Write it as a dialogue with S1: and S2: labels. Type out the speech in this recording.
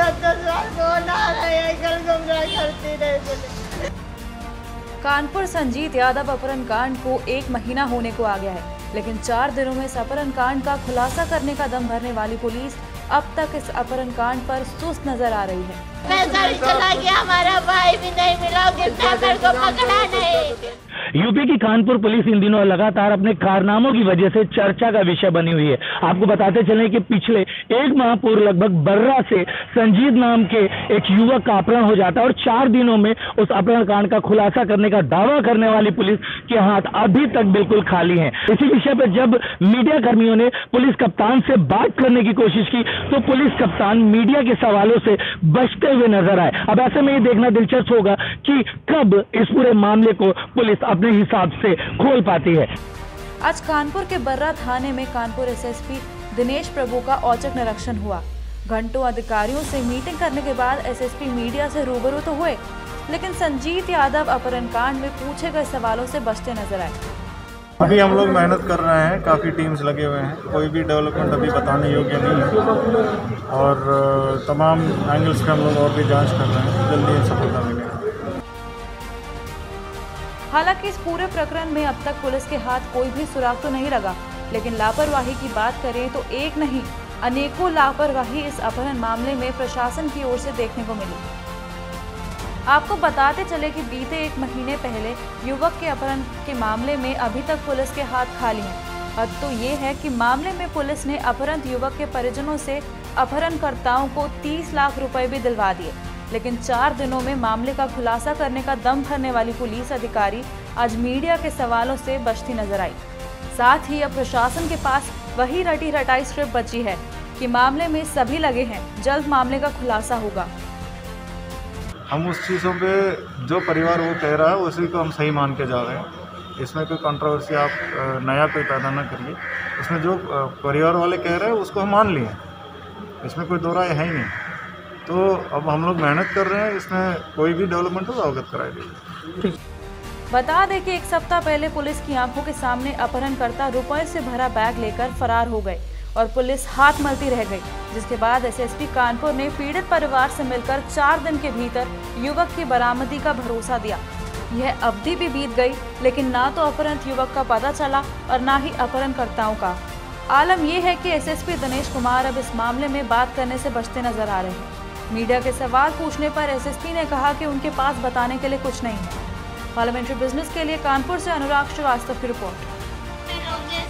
S1: कानपुर संजीत यादव अपहरण कांड को 1 महीना होने को आ गया है, लेकिन 4 दिनों में इस अपहरण कांड का खुलासा करने का दम भरने वाली पुलिस अब तक इस अपहरण कांड पर सुस्त नजर आ रही है।
S2: पैसा चला गया, हमारा भाई भी नहीं मिला, गिरफ्तार को पकड़ा नहीं।
S3: यूपी की कानपुर पुलिस इन दिनों लगातार अपने कारनामों की वजह से चर्चा का विषय बनी हुई है। आपको बताते चलें कि पिछले 1 माह पूर्व लगभग बर्रा से संजीत नाम के एक युवक का अपहरण हो जाता है और 4 दिनों में उस अपहरण कांड का खुलासा करने का दावा करने वाली पुलिस के हाथ अभी तक बिल्कुल खाली हैं। इसी विषय पर जब मीडिया कर्मियों ने पुलिस कप्तान से बात करने की कोशिश की तो पुलिस कप्तान मीडिया के सवालों से बचते हुए नजर आए। अब ऐसे में ये देखना दिलचस्प होगा कि कब इस पूरे मामले को पुलिस अपने हिसाब से खोल पाती है।
S1: आज कानपुर के बर्रा थाने में कानपुर एसएसपी दिनेश प्रभु का औचक निरीक्षण हुआ। घंटों अधिकारियों से मीटिंग करने के बाद एसएसपी मीडिया से रूबरू तो हुए, लेकिन संजीत यादव अपहरण कांड में पूछे गए सवालों से बचते नजर आए।
S4: अभी हम लोग मेहनत कर रहे हैं, काफ़ी टीम्स लगे हुए हैं, कोई भी डेवलपमेंट अभी बताने योग्य नहीं है और तमाम एंगल्स पे हम लोग और भी जांच कर रहे हैं, जल्दी सफलता मिलेगी।
S1: हालांकि इस पूरे प्रकरण में अब तक पुलिस के हाथ कोई भी सुराग तो नहीं लगा, लेकिन लापरवाही की बात करें तो एक नहीं अनेकों लापरवाही इस अपहरण मामले में प्रशासन की ओर से देखने को मिली। आपको बताते चले कि बीते 1 महीने पहले युवक के अपहरण के मामले में अभी तक पुलिस के हाथ खाली हैं। हद तो ये है कि मामले में पुलिस ने अपहरण युवक के परिजनों से अपहरणकर्ताओं को 30 लाख रुपए भी दिलवा दिए, लेकिन 4 दिनों में मामले का खुलासा करने का दम भरने वाली पुलिस अधिकारी आज मीडिया के सवालों से बचती नजर आई। साथ ही अब प्रशासन के पास वही रटी रटाई स्क्रिप्ट बची है कि मामले में सभी लगे हैं, जल्द मामले का खुलासा होगा।
S4: हम उस चीज़ों पे जो परिवार वो कह रहा है उसी को हम सही मान के जा रहे हैं। इसमें कोई कंट्रोवर्सी आप नया कोई पैदा ना करिए। इसमें जो परिवार वाले कह रहे हैं उसको हम मान लिए, इसमें कोई दो राय है ही नहीं। तो अब हम लोग मेहनत कर रहे हैं, इसमें कोई भी डेवलपमेंट हो अवगत कराई देगी।
S1: बता दें कि 1 सप्ताह पहले पुलिस की आंखों के सामने अपहरणकर्ता रुपए से भरा बैग लेकर फरार हो गए और पुलिस हाथ मलती रह गई, जिसके बाद एसएसपी कानपुर ने पीड़ित परिवार से मिलकर 4 दिन के भीतर युवक की बरामदी का भरोसा दिया। यह अवधि भी बीत गई, लेकिन ना तो अपहरित युवक का पता चला और ना ही अपहरणकर्ताओं का। आलम यह है कि एसएसपी दिनेश कुमार अब इस मामले में बात करने से बचते नजर आ रहे हैं। मीडिया के सवाल पूछने पर एसएसपी ने कहा कि उनके पास बताने के लिए कुछ नहीं है। पार्लियामेंट्री बिजनेस के लिए कानपुर से अनुराग श्रीवास्तव की रिपोर्ट।